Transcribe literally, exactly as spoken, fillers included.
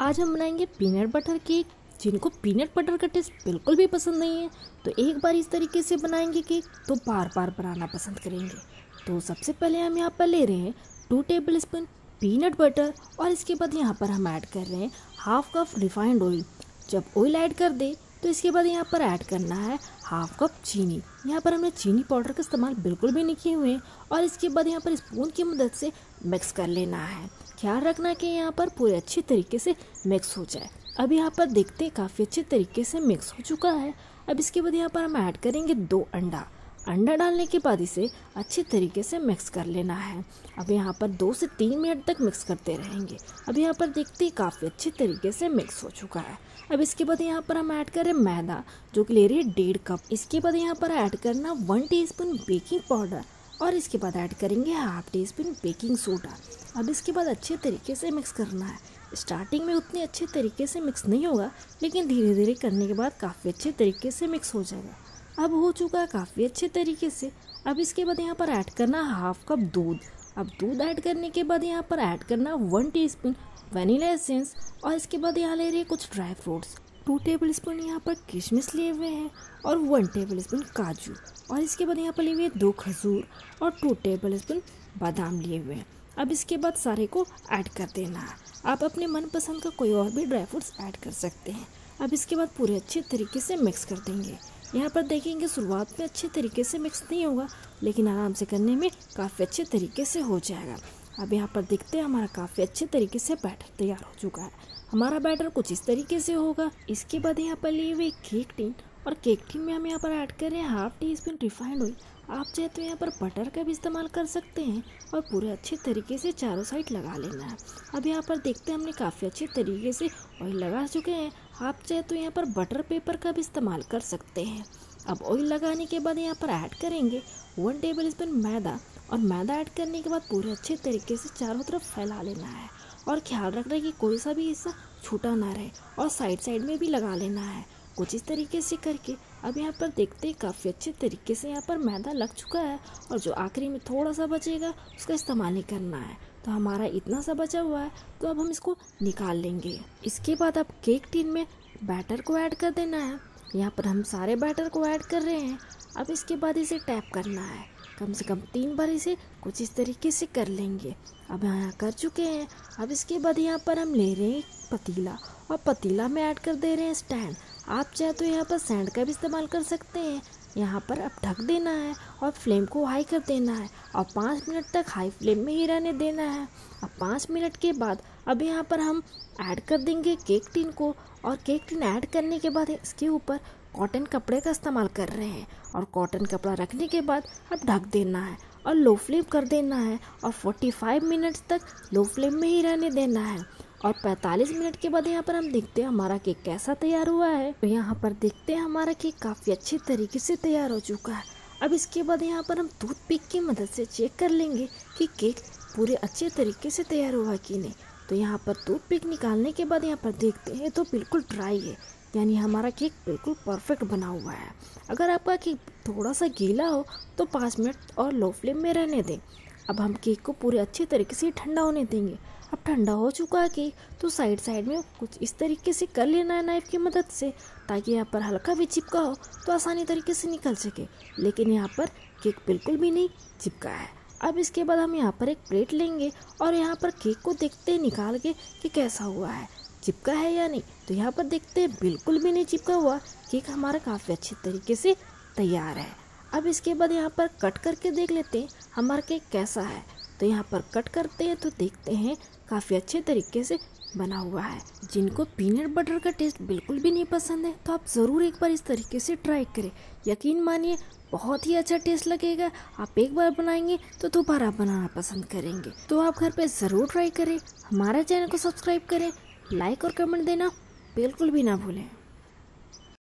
आज हम बनाएंगे पीनट बटर केक। जिनको पीनट बटर का टेस्ट बिल्कुल भी पसंद नहीं है तो एक बार इस तरीके से बनाएंगे केक तो बार बार बनाना पसंद करेंगे। तो सबसे पहले हम यहाँ पर ले रहे हैं two tablespoon peanut butter और इसके बाद यहाँ पर हम ऐड कर रहे हैं हाफ कप रिफाइंड ऑयल। जब ऑयल ऐड कर दे तो इसके बाद यहाँ पर ऐड करना है हाफ कप चीनी। यहाँ पर हमने चीनी पाउडर का इस्तेमाल बिल्कुल भी नहीं किए हुए हैं और इसके बाद यहाँ पर स्पून की मदद से मिक्स कर लेना है। ख्याल रखना कि यहाँ पर पूरे अच्छी तरीके से मिक्स हो जाए। अब यहाँ पर देखते काफ़ी अच्छे तरीके से मिक्स हो चुका है। अब इसके बाद यहाँ पर हम ऐड करेंगे दो अंडा। अंडा डालने के बाद इसे अच्छे तरीके से मिक्स कर लेना है। अब यहाँ पर दो से तीन मिनट तक मिक्स करते रहेंगे। अब यहाँ पर देखते ही काफ़ी अच्छे तरीके से मिक्स हो चुका है। अब इसके बाद यहाँ पर हम ऐड करें मैदा, जो कि ले रही है डेढ़ कप। इसके बाद यहाँ पर ऐड करना वन टीस्पून बेकिंग पाउडर और इसके बाद ऐड करेंगे half teaspoon baking soda. अब इसके बाद अच्छे तरीके से मिक्स करना है। स्टार्टिंग में उतने अच्छे तरीके से मिक्स नहीं होगा, लेकिन धीरे धीरे करने के बाद काफ़ी अच्छे तरीके से मिक्स हो जाएगा। अब हो चुका है काफ़ी अच्छे तरीके से। अब इसके बाद यहाँ पर ऐड करना हाफ कप दूध। अब दूध ऐड करने के बाद यहाँ पर ऐड करना वन टीस्पून वनीला एसेंस और इसके बाद यहाँ ले रहे हैं कुछ dry fruits. Two tablespoon यहाँ पर किशमिश लिए हुए हैं और वन टेबल स्पून काजू और इसके बाद यहाँ पर लिए हुए दो खजूर और टू टेबल स्पून बादाम लिए हुए हैं। अब इसके बाद सारे को ऐड कर देना है। आप अपने मनपसंद का कोई और भी ड्राई फ्रूट्स ऐड कर सकते हैं। अब इसके बाद पूरे अच्छे तरीके से मिक्स कर देंगे। यहाँ पर देखेंगे शुरुआत में अच्छे तरीके से मिक्स नहीं होगा, लेकिन आराम से करने में काफ़ी अच्छे तरीके से हो जाएगा। अब यहाँ पर देखते हैं हमारा काफ़ी अच्छे तरीके से बैटर तैयार हो चुका है। हमारा बैटर कुछ इस तरीके से होगा। इसके बाद यहाँ पर लिए हुए केक टिन और केक टिन में हम यहाँ पर ऐड कर रहे हैं half teaspoon refined oil. आप चाहे तो यहाँ पर बटर का भी इस्तेमाल कर सकते हैं और पूरे अच्छे तरीके से चारों साइड लगा लेना है। अब यहाँ पर देखते हैं हमने काफ़ी अच्छे तरीके से ऑयल लगा चुके हैं। आप चाहे तो यहाँ पर बटर पेपर का भी इस्तेमाल कर सकते हैं। अब ऑयल लगाने के बाद यहाँ पर ऐड करेंगे वन टेबल स्पून मैदा और मैदा ऐड करने के बाद पूरे अच्छे तरीके से चारों तरफ फैला लेना है और ख्याल रखना है कि कोई सा भी हिस्सा छूटा ना रहे और साइड साइड में भी लगा लेना है कुछ इस तरीके से करके। अब यहाँ पर देखते हैं काफ़ी अच्छे तरीके से यहाँ पर मैदा लग चुका है और जो आखिरी में थोड़ा सा बचेगा उसका इस्तेमाल नहीं करना है। तो हमारा इतना सा बचा हुआ है तो अब हम इसको निकाल लेंगे। इसके बाद अब केक टिन में बैटर को ऐड कर देना है। यहाँ पर हम सारे बैटर को ऐड कर रहे हैं। अब इसके बाद इसे टैप करना है। कम से कम तीन बार इसे कुछ इस तरीके से कर लेंगे। अब यहाँ कर चुके हैं। अब इसके बाद यहाँ पर हम ले रहे हैं पतीला और पतीला में ऐड कर दे रहे हैं स्टैंड। आप चाहे तो यहाँ पर सैंड का भी इस्तेमाल कर सकते हैं। यहाँ पर अब ढक देना है और फ्लेम को हाई कर देना है और पाँच मिनट तक हाई फ्लेम में ही रहने देना है। अब पाँच मिनट के बाद अब यहाँ पर हम ऐड कर देंगे केक टिन को और केक टिन ऐड करने के बाद इसके ऊपर कॉटन कपड़े का इस्तेमाल कर रहे हैं और कॉटन कपड़ा रखने के बाद अब ढक देना है और लो फ्लेम कर देना है और पैंतालीस मिनट तक लो फ्लेम में ही रहने देना है। और पैंतालीस मिनट के बाद यहाँ पर हम देखते हैं हमारा केक कैसा तैयार हुआ है। तो यहाँ पर देखते हैं हमारा केक काफ़ी अच्छे तरीके से तैयार हो चुका है। अब इसके बाद यहाँ पर हम टूथपिक की मदद से चेक कर लेंगे कि केक पूरे अच्छे तरीके से तैयार हुआ कि नहीं। तो यहाँ पर टूथपिक निकालने के बाद यहाँ पर देखते हैं तो बिल्कुल ड्राई है, यानी हमारा केक बिल्कुल परफेक्ट बना हुआ है। अगर आपका केक थोड़ा सा गीला हो तो पाँच मिनट और लो फ्लेम में रहने दें। अब हम केक को पूरे अच्छे तरीके से ठंडा होने देंगे। अब ठंडा हो चुका है केक तो साइड साइड में कुछ इस तरीके से कर लेना है नाइफ की मदद से, ताकि यहाँ पर हल्का भी चिपका हो तो आसानी तरीके से निकल सके। लेकिन यहाँ पर केक बिल्कुल भी नहीं चिपका है। अब इसके बाद हम यहाँ पर एक प्लेट लेंगे और यहाँ पर केक को देखते हैं निकाल के कि कैसा हुआ है, चिपका है या नहीं। तो यहाँ पर देखते हैं बिल्कुल भी नहीं चिपका हुआ। केक हमारा काफ़ी अच्छे तरीके से तैयार है। अब इसके बाद यहाँ पर कट करके देख लेते हैं हमारा केक कैसा है। तो यहाँ पर कट करते हैं तो देखते हैं काफ़ी अच्छे तरीके से बना हुआ है। जिनको पीनट बटर का टेस्ट बिल्कुल भी नहीं पसंद है तो आप ज़रूर एक बार इस तरीके से ट्राई करें। यकीन मानिए बहुत ही अच्छा टेस्ट लगेगा। आप एक बार बनाएंगे तो दोबारा बनाना पसंद करेंगे। तो आप घर पे ज़रूर ट्राई करें। हमारे चैनल को सब्सक्राइब करें, लाइक और कमेंट देना बिल्कुल भी ना भूलें।